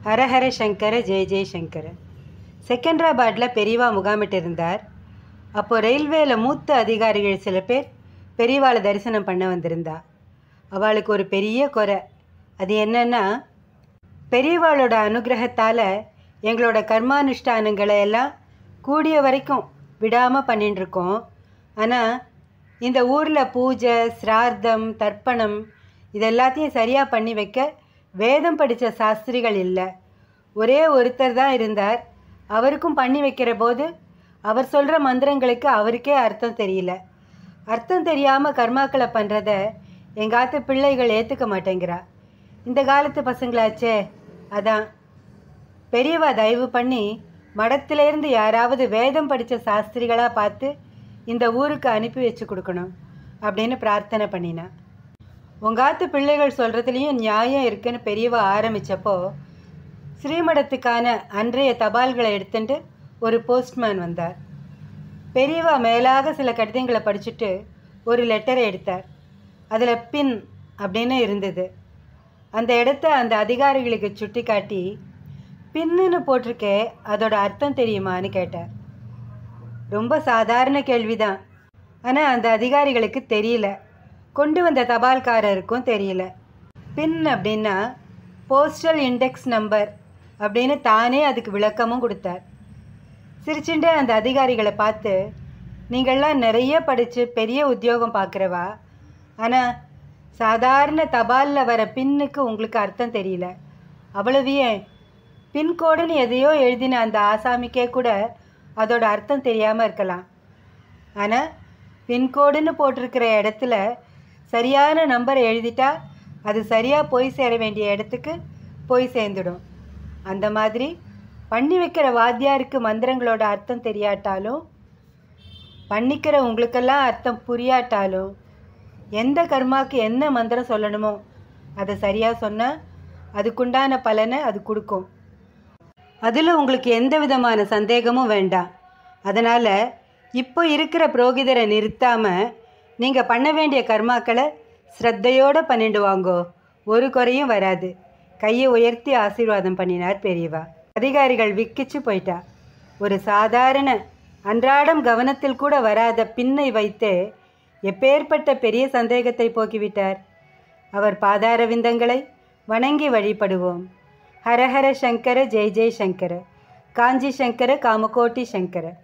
ஹரஹர சங்கர ஜெய ஜெயசங்கர. செகந்திராபாத்தில் பெரியவா முகாமிட்டு இருந்தார். அப்போது ரயில்வேயில் மூத்த அதிகாரிகள் சில பேர் பெரியவாளை தரிசனம் பண்ண வந்திருந்தா. அவளுக்கு ஒரு பெரிய குறை. அது என்னன்னா, பெரியவாளோட அனுகிரகத்தால் எங்களோட கர்மானுஷ்டானங்களை எல்லாம் கூடிய வரைக்கும் விடாமல் பண்ணிட்டுருக்கோம். ஆனால் இந்த ஊரில் பூஜை, சிரார்த்தம், தர்ப்பணம் இதெல்லாத்தையும் சரியாக பண்ணி வைக்க வேதம் படித்த சாஸ்திரிகள் இல்லை. ஒரே ஒருத்தர் தான் இருந்தார். அவருக்கும் பண்ணி வைக்கிற போது அவர் சொல்கிற மந்திரங்களுக்கு அவருக்கே அர்த்தம் தெரியல. அர்த்தம் தெரியாமல் கர்மாக்களை பண்ணுறத எங்காத்து பிள்ளைகள் ஏற்றுக்க மாட்டேங்கிறா. இந்த காலத்து பசங்களாச்சே. அதான் பெரியவா தயவு பண்ணி மடத்திலேருந்து யாராவது வேதம் படித்த சாஸ்திரிகளாக பார்த்து இந்த ஊருக்கு அனுப்பி வச்சு கொடுக்கணும் அப்படின்னு பிரார்த்தனை பண்ணினான். உங்காத்து பிள்ளைகள் சொல்கிறதுலேயும் நியாயம் இருக்குன்னு பெரியவா ஆரம்பித்தப்போ ஸ்ரீமடத்துக்கான அன்றைய தபால்களை எடுத்துட்டு ஒரு போஸ்ட்மேன் வந்தார். பெரியவா மேலாக சில கடிதங்களை படிச்சுட்டு ஒரு லெட்டரை எடுத்தார். அதில் பின் அப்படின்னு இருந்தது. அந்த இடத்த அந்த அதிகாரிகளுக்கு சுட்டி காட்டி, பின்னுன்னு போட்டிருக்கே, அதோட அர்த்தம் தெரியுமான்னு கேட்டார். ரொம்ப சாதாரண கேள்விதான். ஆனால் அந்த அதிகாரிகளுக்கு தெரியல. கொண்டு வந்த தபால்காரருக்கும் தெரியல. பின் அப்படின்னா போஸ்டல் இண்டெக்ஸ் நம்பர் அப்படின்னு தானே அதுக்கு விளக்கமும் கொடுத்தார். சிரிச்சுட்டே அந்த அதிகாரிகளை பார்த்து, நீங்கள்லாம் நிறைய படித்து பெரிய உத்தியோகம் பார்க்குறவா, ஆனால் சாதாரண தபாலில் வர பின்னுக்கு உங்களுக்கு அர்த்தம் தெரியல. அவ்வளவு ஏன், பின்கோடுன்னு எதையோ எழுதின அந்த ஆசாமிக்கே கூட அதோட அர்த்தம் தெரியாமல் இருக்கலாம். ஆனால் பின்கோடுன்னு போட்டிருக்கிற இடத்துல சரியான நம்பரை எழுதிட்டா அது சரியாக போய் சேர வேண்டிய இடத்துக்கு போய் சேர்ந்துடும். அந்த மாதிரி பண்ணி வைக்கிற வாத்தியாருக்கு மந்திரங்களோட அர்த்தம் தெரியாட்டாலும், பண்ணிக்கிற உங்களுக்கெல்லாம் அர்த்தம் புரியாட்டாலும், எந்த கர்மாவுக்கு என்ன மந்திரம் சொல்லணுமோ அதை சரியாக சொன்னால் அதுக்குண்டான பலனை அது கொடுக்கும். அதில் உங்களுக்கு எந்த விதமான சந்தேகமும் வேண்டாம். அதனால் இப்போ இருக்கிற புரோகிதரை நிறுத்தாமல் நீங்கள் பண்ண வேண்டிய கர்மாக்களை ஸ்ரத்தையோடு பண்ணிட்டு வாங்கோ, ஒரு குறையும் வராது. கையை உயர்த்தி ஆசீர்வாதம் பண்ணினார் பெரியவா. அதிகாரிகள் விக்கிச்சு போயிட்டா. ஒரு சாதாரண அன்றாடம் கவனத்தில் கூட வராத பின்னை வைத்து எப்பேற்பட்ட பெரிய சந்தேகத்தை போக்கிவிட்டார். அவர் பாதார விந்தங்களை வணங்கி வழிபடுவோம். ஹரஹர சங்கர ஜெய ஜெய சங்கர. காஞ்சி சங்கர காமகோட்டி சங்கர.